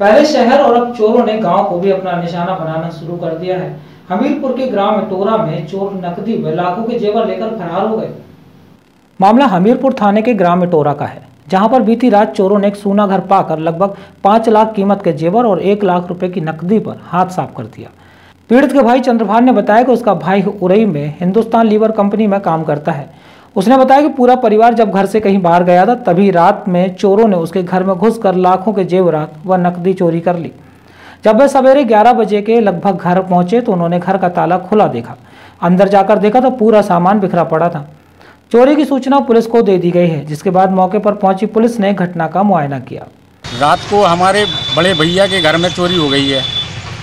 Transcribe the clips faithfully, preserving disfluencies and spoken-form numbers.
पहले शहर और अब चोरों ने गांव को भी अपना निशाना बनाना शुरू कर दिया है। हमीरपुर के ग्राम इटोरा में चोर नकदी व लाखों के जेवर लेकर फरार हो गए। मामला हमीरपुर थाने के ग्राम इटोरा का है, जहां पर बीती रात चोरों ने एक सूना घर पाकर लगभग पाँच लाख कीमत के जेवर और एक लाख रुपए की नकदी पर हाथ साफ कर दिया। पीड़ित के भाई चंद्रभान ने बताया कि उसका भाई उरई में हिंदुस्तान लीवर कंपनी में काम करता है। उसने बताया कि पूरा परिवार जब घर से कहीं बाहर गया था, तभी रात में चोरों ने उसके घर में घुसकर लाखों के जेवरात व नकदी चोरी कर ली। जब वे सवेरे ग्यारह बजे के लगभग घर पहुंचे तो उन्होंने घर का ताला खुला देखा। अंदर जाकर देखा तो पूरा सामान बिखरा पड़ा था। चोरी की सूचना पुलिस को दे दी गई है, जिसके बाद मौके पर पहुंची पुलिस ने घटना का मुआयना किया। रात को हमारे बड़े भैया के घर में चोरी हो गई है।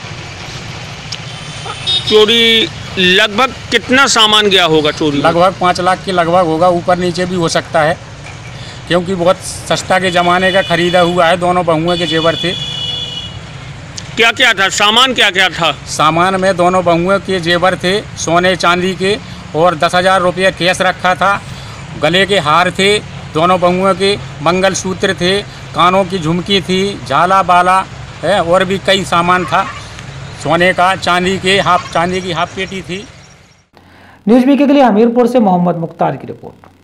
चोरी लगभग कितना सामान गया होगा? चोरी लगभग पाँच लाख के लगभग होगा, ऊपर नीचे भी हो सकता है, क्योंकि बहुत सस्ता के ज़माने का खरीदा हुआ है। दोनों बहुओं के जेवर थे। क्या क्या था सामान? क्या क्या था सामान में? दोनों बहुओं के जेवर थे, सोने चांदी के, और दस हज़ार रुपये कैश रखा था। गले के हार थे, दोनों बहुओं के मंगलसूत्र थे, कानों की झुमकी थी, झाला बाला है, और भी कई सामान था सोने का। चांदी के हाफ चांदी की हाफ पेटी थी। न्यूज़ वीके के लिए हमीरपुर से मोहम्मद मुख्तार की रिपोर्ट।